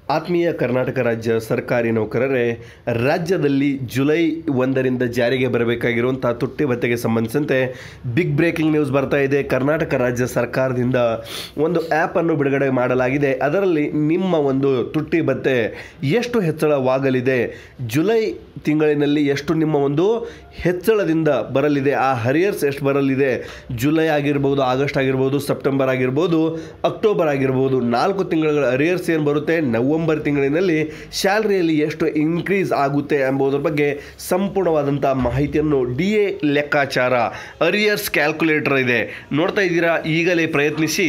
ಆತ್ಮೀಯ ಕರ್ನಾಟಕ ರಾಜ್ಯ ಸರ್ಕಾರಿ ನೌಕರರೇ, ರಾಜ್ಯದಲ್ಲಿ ಜುಲೈ 1ರಿಂದ ಜಾರಿಗೆ ಬರಬೇಕಾಗಿರುವಂಥ ತುಟ್ಟಿ ಭತ್ಯೆಗೆ ಸಂಬಂಧಿಸಿದಂತೆ ಬಿಗ್ ಬ್ರೇಕಿಂಗ್ ನ್ಯೂಸ್ ಬರ್ತಾ ಇದೆ. ಕರ್ನಾಟಕ ರಾಜ್ಯ ಸರ್ಕಾರದಿಂದ ಒಂದು ಆ್ಯಪನ್ನು ಬಿಡುಗಡೆ ಮಾಡಲಾಗಿದೆ. ಅದರಲ್ಲಿ ನಿಮ್ಮ ಒಂದು ತುಟ್ಟಿ ಭತ್ಯೆ ಎಷ್ಟು ಹೆಚ್ಚಳವಾಗಲಿದೆ, ಜುಲೈ ತಿಂಗಳಿನಲ್ಲಿ ಎಷ್ಟು ನಿಮ್ಮ ಒಂದು ಹೆಚ್ಚಳದಿಂದ ಬರಲಿದೆ, ಆ ಹರಿಯರ್ಸ್ ಎಷ್ಟು ಬರಲಿದೆ, ಜುಲೈ ಆಗಿರ್ಬೋದು, ಆಗಸ್ಟ್ ಆಗಿರ್ಬೋದು, ಸೆಪ್ಟೆಂಬರ್ ಆಗಿರ್ಬೋದು, ಅಕ್ಟೋಬರ್ ಆಗಿರ್ಬೋದು, 4 ತಿಂಗಳ ಹರಿಯರ್ಸ್ ಏನು ಬರುತ್ತೆ, ನವೆಂಬರ್ ತಿಂಗಳಿನಲ್ಲಿ ಸ್ಯಾಲ್ರಿಯಲ್ಲಿ ಎಷ್ಟು ಇನ್ಕ್ರೀಸ್ ಆಗುತ್ತೆ ಎಂಬುದರ ಬಗ್ಗೆ ಸಂಪೂರ್ಣವಾದಂಥ ಮಾಹಿತಿಯನ್ನು DA ಲೆಕ್ಕಾಚಾರ ಅರಿಯರ್ಸ್ ಕ್ಯಾಲ್ಕುಲೇಟರ್ ಇದೆ, ನೋಡ್ತಾ ಇದ್ದೀರಾ. ಈಗಲೇ ಪ್ರಯತ್ನಿಸಿ.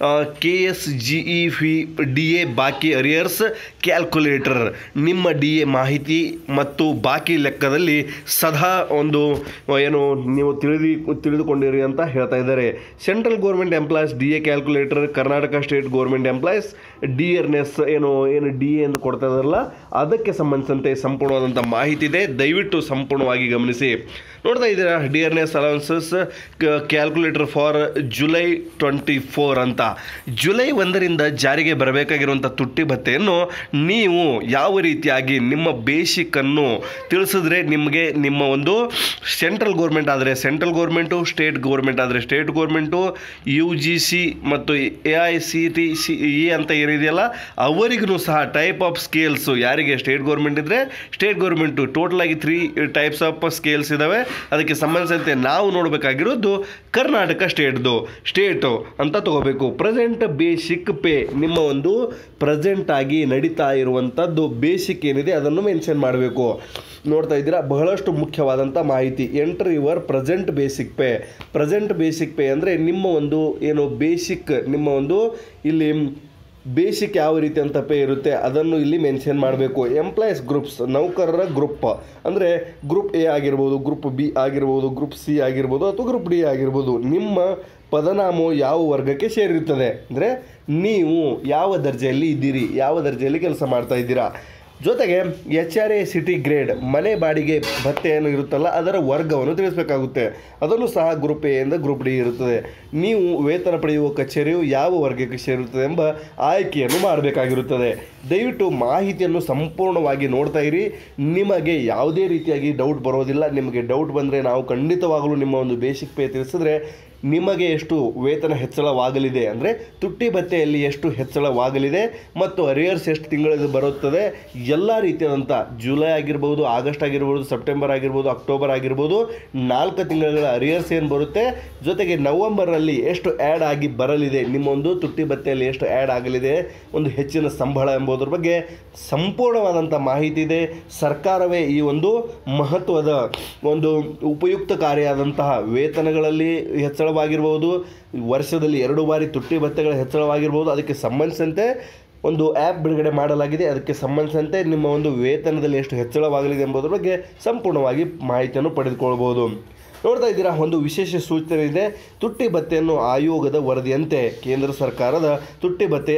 KSGE DA ಬಾಕಿ ಅರಿಯರ್ಸ್ ಕ್ಯಾಲ್ಕುಲೇಟರ್ ನಿಮ್ಮ DA ಮಾಹಿತಿ ಮತ್ತು ಬಾಕಿ ಲೆಕ್ಕದಲ್ಲಿ ಸದಾ ಒಂದು ಏನು ನೀವು ತಿಳಿದುಕೊಂಡಿರಿ ಅಂತ ಹೇಳ್ತಾ ಇದ್ದಾರೆ. Central government employees DA calculator, Karnataka state government employees dearness ಏನು DA ಎಂದು ಕೊಡ್ತಾ ಇದ್ದಾರಲ್ಲ, ಅದಕ್ಕೆ ಸಂಬಂಧಿಸಿದಂತೆ ಸಂಪೂರ್ಣವಾದಂಥ ಮಾಹಿತಿ ಇದೆ. ದಯವಿಟ್ಟು ಸಂಪೂರ್ಣವಾಗಿ ಗಮನಿಸಿ. ನೋಡ್ತಾ ಇದ್ದೀರಾ, dearness allowances calculator for July 24 ಅಂತ. ಜುಲೈ 1ರಿಂದ ಜಾರಿಗೆ ಬರಬೇಕಾಗಿರುವಂಥ ತುಟ್ಟಿ ಭತ್ಯೆಯನ್ನು ನೀವು ಯಾವ ರೀತಿಯಾಗಿ ನಿಮ್ಮ ಬೇಸಿಕ್ಕನ್ನು ತಿಳಿಸಿದ್ರೆ ನಿಮಗೆ ನಿಮ್ಮ ಒಂದು ಸೆಂಟ್ರಲ್ ಗೌರ್ಮೆಂಟ್ ಆದರೆ ಸೆಂಟ್ರಲ್ ಗೌರ್ಮೆಂಟು, ಸ್ಟೇಟ್ ಗೌರ್ಮೆಂಟ್ ಆದರೆ ಸ್ಟೇಟ್ ಗೌರ್ಮೆಂಟು, UGC ಮತ್ತು AICTE ಅಂತ ಏನಿದೆಯಲ್ಲ ಅವರಿಗೂ ಸಹ ಟೈಪ್ ಆಫ್ ಸ್ಕೇಲ್ಸು, ಯಾರಿಗೆ ಸ್ಟೇಟ್ ಗೌರ್ಮೆಂಟ್ ಇದ್ದರೆ ಸ್ಟೇಟ್ ಗೌರ್ಮೆಂಟು ಟೋಟಲ್ ಆಗಿ 3 ಟೈಪ್ಸ್ ಆಫ್ ಸ್ಕೇಲ್ಸ್ ಇದ್ದಾವೆ. ಅದಕ್ಕೆ ಸಂಬಂಧಿಸಿದಂತೆ ನಾವು ನೋಡಬೇಕಾಗಿರೋದು ಕರ್ನಾಟಕ ಸ್ಟೇಟು ಅಂತ ತಗೋಬೇಕು. ಪ್ರೆಸೆಂಟ್ ಬೇಸಿಕ್ ಪೇ, ನಿಮ್ಮ ಒಂದು ಪ್ರೆಸೆಂಟ್ ಆಗಿ ನಡೀತಾ ಇರುವಂಥದ್ದು ಬೇಸಿಕ್ ಏನಿದೆ ಅದನ್ನು ಮೆನ್ಷನ್ ಮಾಡಬೇಕು. ನೋಡ್ತಾ ಇದ್ದೀರಾ, ಬಹಳಷ್ಟು ಮುಖ್ಯವಾದಂಥ ಮಾಹಿತಿ. Enter your present basic pay. Present basic pay ಅಂದರೆ ನಿಮ್ಮ ಒಂದು ಏನು ಬೇಸಿಕ್, ನಿಮ್ಮ ಒಂದು ಇಲ್ಲಿ ಬೇಸಿಕ್ ಯಾವ ರೀತಿ ಅಂತ ಪೇ ಇರುತ್ತೆ ಅದನ್ನು ಇಲ್ಲಿ ಮೆನ್ಷನ್ ಮಾಡಬೇಕು. ಎಂಪ್ಲಾಯೀಸ್ ಗ್ರೂಪ್ಸ್, ನೌಕರರ ಗ್ರೂಪ್ ಅಂದರೆ ಗ್ರೂಪ್ A ಆಗಿರ್ಬೋದು, ಗ್ರೂಪ್ B ಆಗಿರ್ಬೋದು, ಗ್ರೂಪ್ C ಆಗಿರ್ಬೋದು ಅಥವಾ ಗ್ರೂಪ್ D ಆಗಿರ್ಬೋದು. ನಿಮ್ಮ ಪದನಾಮವು ಯಾವ ವರ್ಗಕ್ಕೆ ಸೇರಿರುತ್ತದೆ ಅಂದರೆ ನೀವು ಯಾವ ದರ್ಜೆಯಲ್ಲಿ ಇದ್ದೀರಿ, ಯಾವ ದರ್ಜೆಯಲ್ಲಿ ಕೆಲಸ ಮಾಡ್ತಾ ಇದ್ದೀರಾ. ಜೊತೆಗೆ HRA ಸಿಟಿ ಗ್ರೇಡ್, ಮನೆ ಬಾಡಿಗೆ ಭತ್ಯೆ ಏನು ಇರುತ್ತಲ್ಲ ಅದರ ವರ್ಗವನ್ನು ತಿಳಿಸಬೇಕಾಗುತ್ತೆ. ಅದನ್ನು ಸಹ ಗ್ರೂಪ್ A ಇಂದ ಗ್ರೂಪ್ D ಇರುತ್ತದೆ. ನೀವು ವೇತನ ಪಡೆಯುವ ಕಚೇರಿಯು ಯಾವ ವರ್ಗಕ್ಕೆ ಸೇರುತ್ತದೆ ಎಂಬ ಆಯ್ಕೆಯನ್ನು ಮಾಡಬೇಕಾಗಿರುತ್ತದೆ. ದಯವಿಟ್ಟು ಮಾಹಿತಿಯನ್ನು ಸಂಪೂರ್ಣವಾಗಿ ನೋಡ್ತಾ ಇರಿ. ನಿಮಗೆ ಯಾವುದೇ ರೀತಿಯಾಗಿ ಡೌಟ್ ಬರೋದಿಲ್ಲ. ನಿಮಗೆ ಡೌಟ್ ಬಂದರೆ ನಾವು ಖಂಡಿತವಾಗಲೂ ನಿಮ್ಮ ಒಂದು ಬೇಸಿಕ್ ಪೇ ತಿಳಿಸಿದ್ರೆ ನಿಮಗೆ ಎಷ್ಟು ವೇತನ ಹೆಚ್ಚಳವಾಗಲಿದೆ ಅಂದರೆ ತುಟ್ಟಿ ಭತ್ಯೆಯಲ್ಲಿ ಎಷ್ಟು ಹೆಚ್ಚಳವಾಗಲಿದೆ ಮತ್ತು ಅರಿಯರ್ಸ್ ಎಷ್ಟು ತಿಂಗಳಲ್ಲಿ ಬರುತ್ತದೆ, ಎಲ್ಲ ರೀತಿಯಾದಂಥ ಜುಲೈ ಆಗಿರ್ಬೋದು, ಆಗಸ್ಟ್ ಆಗಿರ್ಬೋದು, ಸೆಪ್ಟೆಂಬರ್ ಆಗಿರ್ಬೋದು, ಅಕ್ಟೋಬರ್ ಆಗಿರ್ಬೋದು, 4 ತಿಂಗಳ ಅರಿಯರ್ಸ್ ಏನು ಬರುತ್ತೆ, ಜೊತೆಗೆ ನವೆಂಬರಲ್ಲಿ ಎಷ್ಟು ಆ್ಯಡ್ ಆಗಿ ಬರಲಿದೆ, ನಿಮ್ಮ ಒಂದು ತುಟ್ಟಿ ಭತ್ಯೆಯಲ್ಲಿ ಎಷ್ಟು ಆ್ಯಡ್ ಆಗಲಿದೆ, ಒಂದು ಹೆಚ್ಚಿನ ಸಂಬಳ ಎಂಬುದರ ಬಗ್ಗೆ ಸಂಪೂರ್ಣವಾದಂಥ ಮಾಹಿತಿ ಇದೆ. ಸರ್ಕಾರವೇ ಈ ಒಂದು ಮಹತ್ವದ ಒಂದು ಉಪಯುಕ್ತಕಾರಿಯಾದಂತಹ ವೇತನಗಳಲ್ಲಿ ಹೆಚ್ಚಳವಾಗಿರ್ಬೋದು, ವರ್ಷದಲ್ಲಿ 2 ಬಾರಿ ತುಟ್ಟಿ ಭತ್ಯೆಗಳ ಹೆಚ್ಚಳವಾಗಿರ್ಬೋದು, ಅದಕ್ಕೆ ಸಂಬಂಧಿಸಿದಂತೆ ಒಂದು ಆ್ಯಪ್ ಬಿಡುಗಡೆ ಮಾಡಲಾಗಿದೆ. ಅದಕ್ಕೆ ಸಂಬಂಧಿಸಿದಂತೆ ನಿಮ್ಮ ಒಂದು ವೇತನದಲ್ಲಿ ಎಷ್ಟು ಹೆಚ್ಚಳವಾಗಲಿದೆ ಎಂಬುದರ ಬಗ್ಗೆ ಸಂಪೂರ್ಣವಾಗಿ ಮಾಹಿತಿಯನ್ನು ಪಡೆದುಕೊಳ್ಳಬಹುದು. ನೋಡ್ತಾ ಇದ್ದೀರಾ, ಒಂದು ವಿಶೇಷ ಸೂಚನೆ ಇದೆ. ತುಟ್ಟಿ ಭತ್ಯೆಯನ್ನು ಆಯೋಗದ ವರದಿಯಂತೆ ಕೇಂದ್ರ ಸರ್ಕಾರದ ತುಟ್ಟಿ ಭತ್ಯೆಯ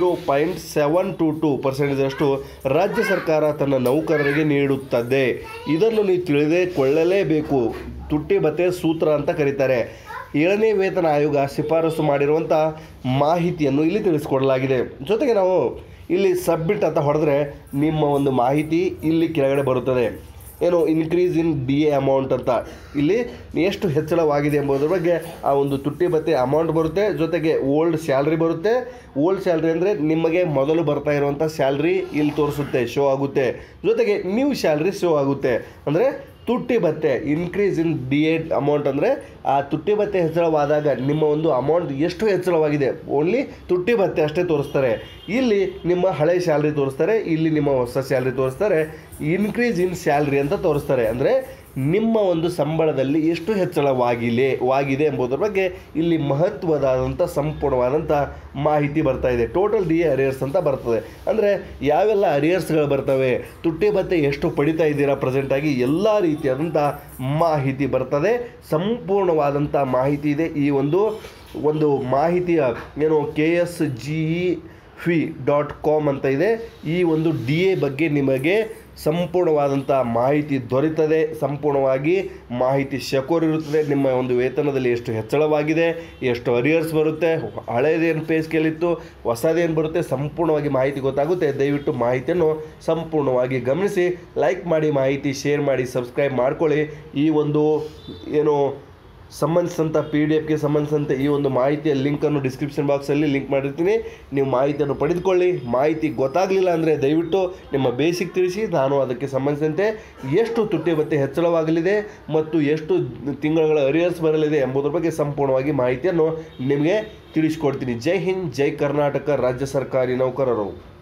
0.722% ರಾಜ್ಯ ಸರ್ಕಾರ ತನ್ನ ನೌಕರರಿಗೆ ನೀಡುತ್ತದೆ. ಇದನ್ನು ನೀವು ತಿಳಿದುಕೊಳ್ಳಲೇಬೇಕು. ತುಟ್ಟಿ ಭತ್ಯೆ ಸೂತ್ರ ಅಂತ ಕರೀತಾರೆ. 7ನೇ ವೇತನ ಆಯೋಗ ಶಿಫಾರಸು ಮಾಡಿರುವಂಥ ಮಾಹಿತಿಯನ್ನು ಇಲ್ಲಿ ತಿಳಿಸ್ಕೊಡಲಾಗಿದೆ. ಜೊತೆಗೆ ನಾವು ಇಲ್ಲಿ ಸಬ್ಮಿಟ್ ಅಂತ ಹೊಡೆದ್ರೆ ನಿಮ್ಮ ಒಂದು ಮಾಹಿತಿ ಇಲ್ಲಿ ಕೆಳಗಡೆ ಬರುತ್ತದೆ. ಏನು ಇನ್ಕ್ರೀಸ್ ಇನ್ DA ಅಮೌಂಟ್ ಅಂತ ಇಲ್ಲಿ ಎಷ್ಟು ಹೆಚ್ಚಳವಾಗಿದೆ ಎಂಬುದರ ಬಗ್ಗೆ ಆ ಒಂದು ತುಟ್ಟಿ ಭತ್ಯೆ ಅಮೌಂಟ್ ಬರುತ್ತೆ. ಜೊತೆಗೆ ಓಲ್ಡ್ ಸ್ಯಾಲ್ರಿ ಬರುತ್ತೆ. ಓಲ್ಡ್ ಸ್ಯಾಲ್ರಿ ಅಂದರೆ ನಿಮಗೆ ಮೊದಲು ಬರ್ತಾ ಇರುವಂಥ ಸ್ಯಾಲ್ರಿ ಇಲ್ಲಿ ತೋರಿಸುತ್ತೆ, ಶೋ ಆಗುತ್ತೆ. ಜೊತೆಗೆ ನ್ಯೂ ಸ್ಯಾಲ್ರಿ ಶೋ ಆಗುತ್ತೆ. ಅಂದರೆ ತುಟ್ಟಿ ಭತ್ಯೆ ಇನ್ಕ್ರೀಸ್ ಇನ್ DA ಅಮೌಂಟ್ ಅಂದರೆ ಆ ತುಟ್ಟಿ ಭತ್ಯೆ ಹೆಚ್ಚಳವಾದಾಗ ನಿಮ್ಮ ಒಂದು ಅಮೌಂಟ್ ಎಷ್ಟು ಹೆಚ್ಚಳವಾಗಿದೆ, ಓನ್ಲಿ ತುಟ್ಟಿ ಭತ್ಯೆ ಅಷ್ಟೇ ತೋರಿಸ್ತಾರೆ. ಇಲ್ಲಿ ನಿಮ್ಮ ಹಳೆ ಸ್ಯಾಲ್ರಿ ತೋರಿಸ್ತಾರೆ, ಇಲ್ಲಿ ನಿಮ್ಮ ಹೊಸ ಸ್ಯಾಲ್ರಿ ತೋರಿಸ್ತಾರೆ. ಇನ್ಕ್ರೀಸ್ ಇನ್ ಸ್ಯಾಲ್ರಿ ಅಂತ ತೋರಿಸ್ತಾರೆ. ಅಂದರೆ ನಿಮ್ಮ ಒಂದು ಸಂಬಳದಲ್ಲಿ ಎಷ್ಟು ಹೆಚ್ಚಳವಾಗಿದೆ ಎಂಬುದರ ಬಗ್ಗೆ ಇಲ್ಲಿ ಮಹತ್ವದಾದಂಥ ಸಂಪೂರ್ಣವಾದಂಥ ಮಾಹಿತಿ ಬರ್ತಾ ಇದೆ. ಟೋಟಲ್ DA ಅರಿಯರ್ಸ್ ಅಂತ ಬರ್ತದೆ. ಅಂದರೆ ಯಾವೆಲ್ಲ ಅರಿಯರ್ಸ್ಗಳು ಬರ್ತವೆ, ತುಟ್ಟಿ ಭತ್ಯೆ ಎಷ್ಟು ಪಡಿತಾ ಇದ್ದೀರಾ ಪ್ರೆಸೆಂಟಾಗಿ, ಎಲ್ಲ ರೀತಿಯಾದಂಥ ಮಾಹಿತಿ ಬರ್ತದೆ. ಸಂಪೂರ್ಣವಾದಂಥ ಮಾಹಿತಿ ಇದೆ. ಈ ಒಂದು ಮಾಹಿತಿಯ ಏನು KSGE fee.com ಅಂತ ಇದೆ. ಈ ಒಂದು DA ಬಗ್ಗೆ ನಿಮಗೆ ಸಂಪೂರ್ಣವಾದಂಥ ಮಾಹಿತಿ ದೊರೆಯುತ್ತದೆ, ಸಂಪೂರ್ಣವಾಗಿ ಮಾಹಿತಿ ಸೆಕ್ಯೂರ್ ಇರುತ್ತದೆ. ನಿಮ್ಮ ಒಂದು ವೇತನದಲ್ಲಿ ಎಷ್ಟು ಹೆಚ್ಚಳವಾಗಿದೆ, ಎಷ್ಟು ಅರಿಯರ್ಸ್ ಬರುತ್ತೆ, ಹಳೇದೇನು ಪೇ ಸ್ಕೇಲ್ ಇತ್ತು, ಹೊಸದೇನು ಬರುತ್ತೆ, ಸಂಪೂರ್ಣವಾಗಿ ಮಾಹಿತಿ ಗೊತ್ತಾಗುತ್ತೆ. ದಯವಿಟ್ಟು ಮಾಹಿತಿಯನ್ನು ಸಂಪೂರ್ಣವಾಗಿ ಗಮನಿಸಿ. ಲೈಕ್ ಮಾಡಿ, ಮಾಹಿತಿ ಶೇರ್ ಮಾಡಿ, ಸಬ್ಸ್ಕ್ರೈಬ್ ಮಾಡ್ಕೊಳ್ಳಿ. ಈ ಒಂದು ಏನು ಸಂಬಂಧಿಸಿದಂಥ PDF ಸಂಬಂಧಿಸಿದಂತೆ ಈ ಒಂದು ಮಾಹಿತಿಯ ಲಿಂಕನ್ನು ಡಿಸ್ಕ್ರಿಪ್ಷನ್ ಬಾಕ್ಸಲ್ಲಿ ಲಿಂಕ್ ಮಾಡಿರ್ತೀನಿ. ನೀವು ಮಾಹಿತಿಯನ್ನು ಪಡೆದುಕೊಳ್ಳಿ. ಮಾಹಿತಿ ಗೊತ್ತಾಗಲಿಲ್ಲ ಅಂದರೆ ದಯವಿಟ್ಟು ನಿಮ್ಮ ಬೇಸಿಕ್ ತಿಳಿಸಿ. ನಾನು ಅದಕ್ಕೆ ಸಂಬಂಧಿಸಿದಂತೆ ಎಷ್ಟು ತುಟ್ಟಿ ಭತ್ಯೆ ಹೆಚ್ಚಳವಾಗಲಿದೆ ಮತ್ತು ಎಷ್ಟು ತಿಂಗಳ ಅರಿಯರ್ಸ್ ಬರಲಿದೆ ಎಂಬುದರ ಬಗ್ಗೆ ಸಂಪೂರ್ಣವಾಗಿ ಮಾಹಿತಿಯನ್ನು ನಿಮಗೆ ತಿಳಿಸ್ಕೊಡ್ತೀನಿ. ಜೈ ಹಿಂದ್, ಜೈ ಕರ್ನಾಟಕ ರಾಜ್ಯ ಸರ್ಕಾರಿ ನೌಕರರು.